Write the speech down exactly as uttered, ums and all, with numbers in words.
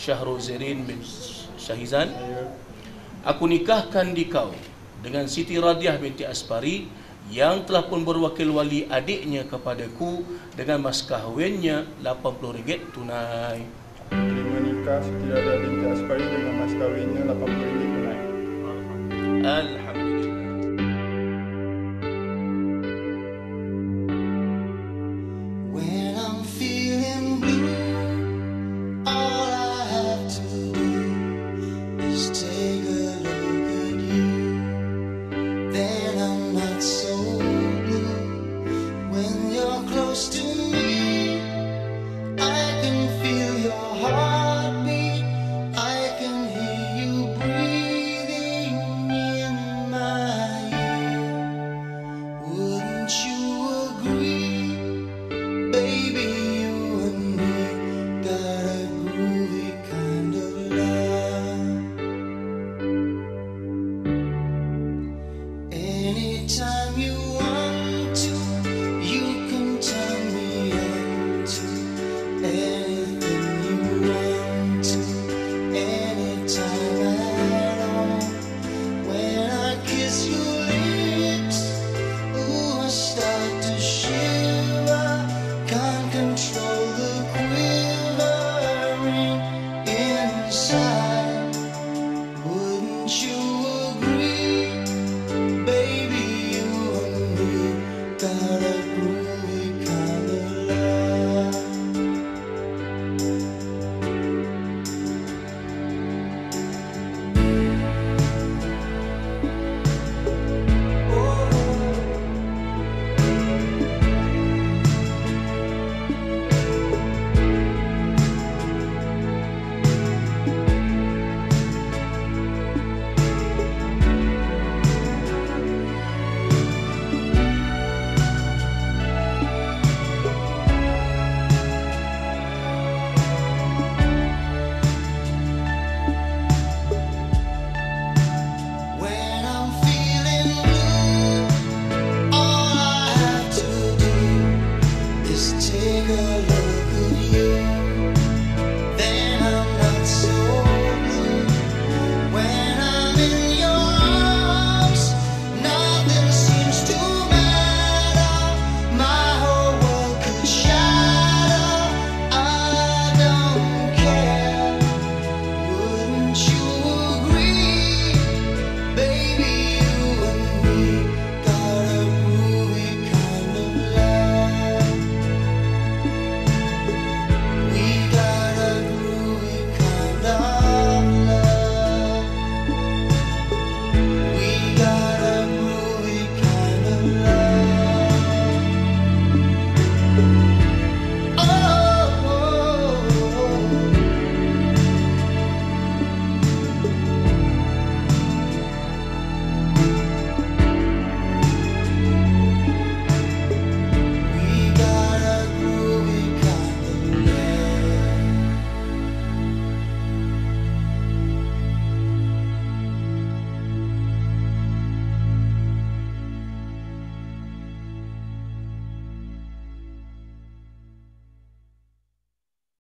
Syahrul Zirin bin Syahizan. Aku nikahkan di kau dengan Siti Radiah binti Aspari yang telah pun berwakil wali adiknya kepadaku dengan mas kahwinnya lapan puluh ringgit tunai. Terima nikah Siti Radiah binti Aspari dengan mas kahwinnya lapan puluh ringgit tunai. Alhamdulillah.